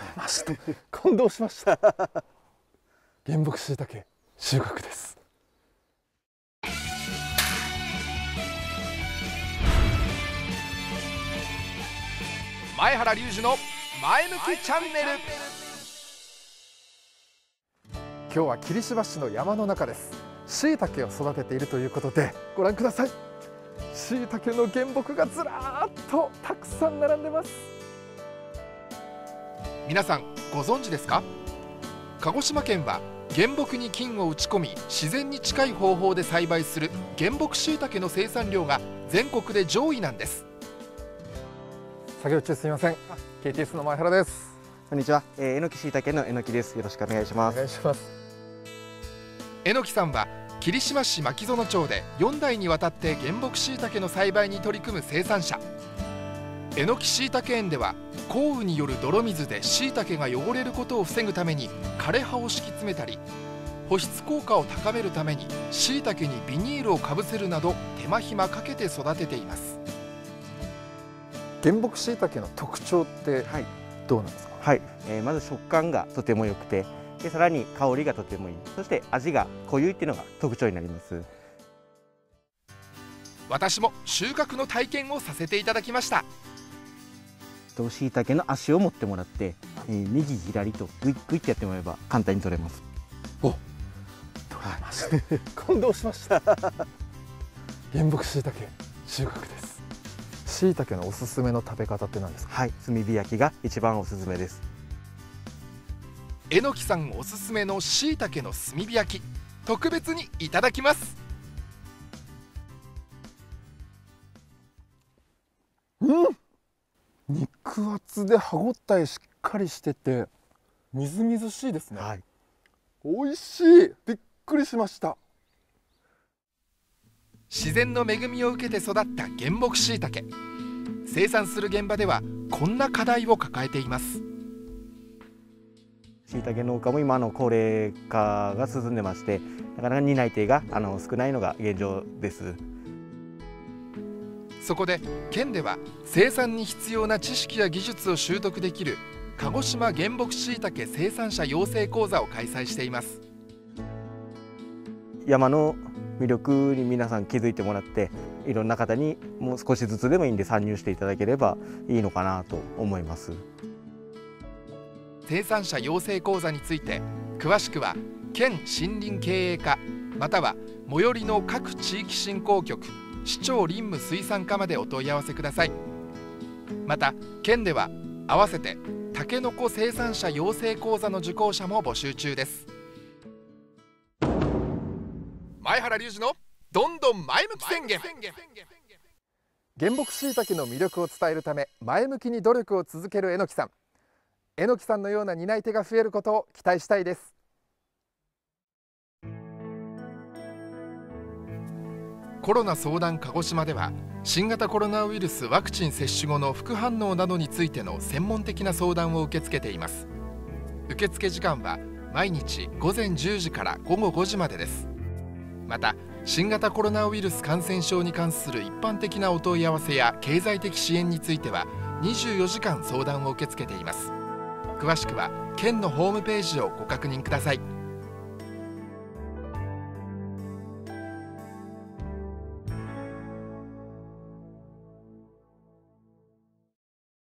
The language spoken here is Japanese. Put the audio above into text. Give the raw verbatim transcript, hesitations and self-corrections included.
ました感動しました原木しいたけ収穫です。 前原隆二の前向きチャンネル。 今日は霧島市の山の中です。しいたけを育てているということで、ご覧ください。しいたけの原木がずらーっとたくさん並んでます。 皆さんご存知ですか？鹿児島県は原木に菌を打ち込み自然に近い方法で栽培する原木しいたけの生産量が全国で上位なんです。 作業中すみません。 ケーティーエス の前原です。 こんにちは、えー、えのきしいたけのえのきです。よろしくお願いします。 お願いします。 えのきさんは霧島市牧園町でよんだいにわたって原木しいたけの栽培に取り組む生産者。えのきしいたけ園では降雨による泥水でしいたけが汚れることを防ぐために枯れ葉を敷き詰めたり、保湿効果を高めるためにしいたけにビニールをかぶせるなど手間暇かけて育てています。 原木しいたけの特徴ってどうなんですか？ はい、えー、まず食感がとても良くて、でさらに香りがとてもいい、そして味が濃ゆいっていうのが特徴になります。 私も収穫の体験をさせていただきました。 しいたけの足を持ってもらって、えー、右左とグイッグイってやってもらえば簡単に取れます。 お、取れました感動しました原木しいたけ収穫です。しいたけのおすすめの食べ方って何ですか？ はい、炭火焼きが一番おすすめです。 えのきさんおすすめのしいたけの炭火焼き、特別にいただきます。 うん、肉厚で歯ごたえしっかりしててみずみずしいですね。はい、美味しい。びっくりしました。 自然の恵みを受けて育った原木しいたけ、生産する現場ではこんな課題を抱えています。 しいたけ農家も今の高齢化が進んでまして、なかなか担い手があの少ないのが現状です。 そこで県では生産に必要な知識や技術を習得できる鹿児島原木しいたけ生産者養成講座を開催しています。 山の魅力に皆さん気づいてもらって、いろんな方にもう少しずつでもいいんで参入していただければいいのかなと思います。 生産者養成講座について詳しくは県森林経営課または最寄りの各地域振興局、市町林務水産課までお問い合わせください。また県では合わせてたけのこ生産者養成講座の受講者も募集中です。前原隆二のどんどん前向き宣言。 原木しいたけの魅力を伝えるため前向きに努力を続けるえのきさん。えのきさんのような担い手が増えることを期待したいです。 コロナ相談鹿児島では新型コロナウイルスワクチン接種後の副反応などについての専門的な相談を受け付けています。受付時間は毎日ごぜんじゅうじからごごごじまでです。また新型コロナウイルス感染症に関する一般的なお問い合わせや経済的支援についてはにじゅうよじかん相談を受け付けています。詳しくは県のホームページをご確認ください。